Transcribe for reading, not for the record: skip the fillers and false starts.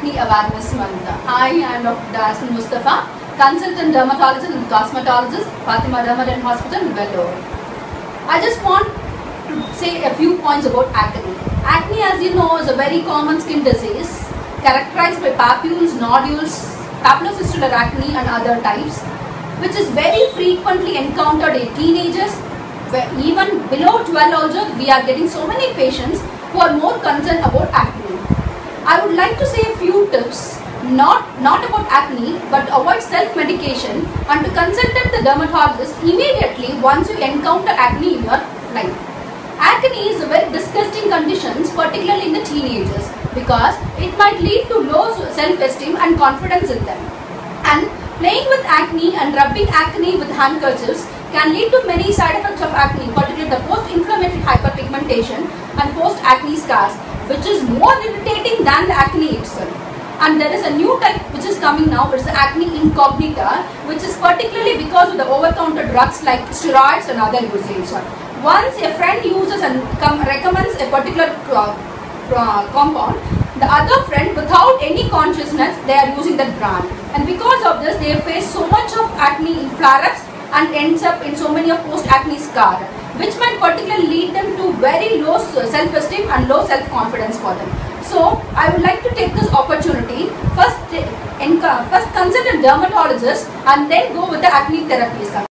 Acne Awareness Month. Hi, I am Dr. Dasmin Mustafa, consultant dermatologist and cosmetologist, Fatima Dermaden Hospital, Vellore. I just want to say a few points about acne. Acne, as you know, is a very common skin disease characterized by papules, nodules, papulopustular acne and other types, which is very frequently encountered in teenagers. Even below 12 also, we are getting so many patients who are more concerned about acne. I would like to say a few tips, not about acne, but avoid self-medication and to consult the dermatologist immediately once you encounter acne in your life. Acne is a very disgusting condition, particularly in the teenagers, because it might lead to low self-esteem and confidence in them. And playing with acne and rubbing acne with handkerchiefs can lead to many side effects of acne, particularly the post-inflammatory hyperpigmentation and post-acne scars, which is more irritating than the acne itself. And there is a new type which is coming now, which is acne incognita, which is particularly because of the over-the-counter drugs like steroids and other usage. Once a friend uses and recommends a particular compound, the other friend, without any consciousness, they are using that brand. And because of this, they face so much of acne flare-ups and ends up in so many of post-acne scars, which might particularly lead them to very low self-esteem and low self-confidence for them. So, I would like to take this opportunity, first consult a dermatologist and then go with the acne therapies.